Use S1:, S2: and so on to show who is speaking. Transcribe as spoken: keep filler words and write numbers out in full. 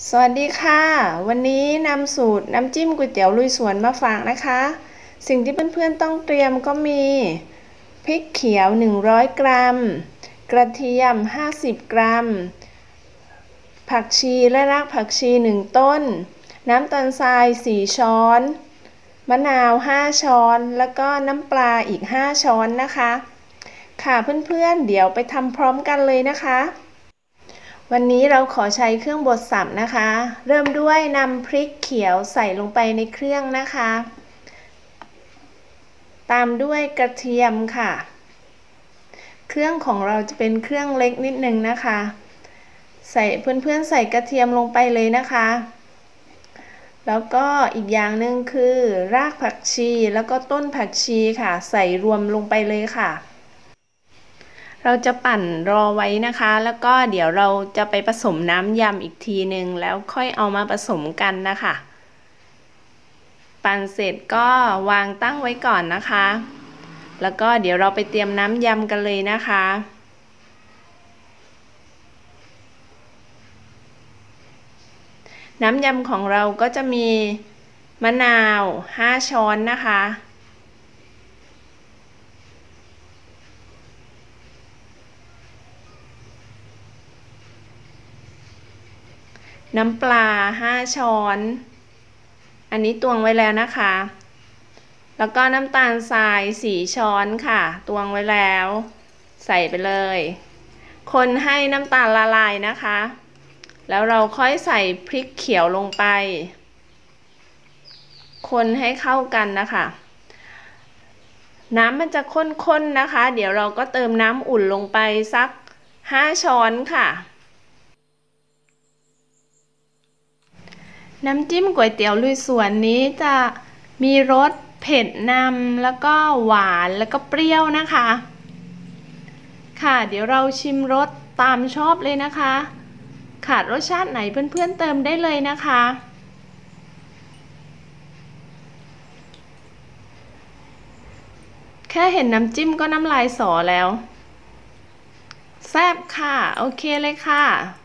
S1: สวัสดีค่ะวันนี้นำสูตรน้ำจิ้มก๋วยเตี๋ยวลุยสวนมาฝากนะคะสิ่งที่เพื่อนๆต้องเตรียมก็มีพริกเขียวหนึ่งร้อยกรัมกระเทียมห้าสิบกรัมผักชีและรากผักชีหนึ่งต้นน้ำตาลทรายสี่ช้อนมะนาวห้าช้อนแล้วก็น้ำปลาอีกห้าช้อนนะคะค่ะเพื่อนๆเดี๋ยวไปทำพร้อมกันเลยนะคะวันนี้เราขอใช้เครื่องบดสับนะคะเริ่มด้วยนำพริกเขียวใส่ลงไปในเครื่องนะคะตามด้วยกระเทียมค่ะเครื่องของเราจะเป็นเครื่องเล็กนิดนึงนะคะใส่เพื่อนๆใส่กระเทียมลงไปเลยนะคะแล้วก็อีกอย่างหนึ่งคือรากผักชีแล้วก็ต้นผักชีค่ะใส่รวมลงไปเลยค่ะเราจะปั่นรอไว้นะคะแล้วก็เดี๋ยวเราจะไปผสมน้ำยำอีกทีหนึ่งแล้วค่อยเอามาผสมกันนะคะปั่นเสร็จก็วางตั้งไว้ก่อนนะคะแล้วก็เดี๋ยวเราไปเตรียมน้ำยำกันเลยนะคะน้ำยำของเราก็จะมีมะนาวห้าช้อนนะคะน้ำปลาห้าช้อนอันนี้ตวงไว้แล้วนะคะแล้วก็น้ำตาลทรายสี่ช้อนค่ะตวงไว้แล้วใส่ไปเลยคนให้น้ำตาลละลายนะคะแล้วเราค่อยใส่พริกเขียวลงไปคนให้เข้ากันนะคะน้ำมันจะข้นๆนะคะเดี๋ยวเราก็เติมน้ำอุ่นลงไปสักห้าช้อนค่ะน้ำจิ้มก๋วยเตี๋ยวลุยสวนนี้จะมีรสเผ็ดนำแล้วก็หวานแล้วก็เปรี้ยวนะคะค่ะเดี๋ยวเราชิมรสตามชอบเลยนะคะขาดรสชาติไหนเพื่อนๆเติมได้เลยนะคะแค่เห็นน้ำจิ้มก็น้ำลายสอแล้วแซ่บค่ะโอเคเลยค่ะ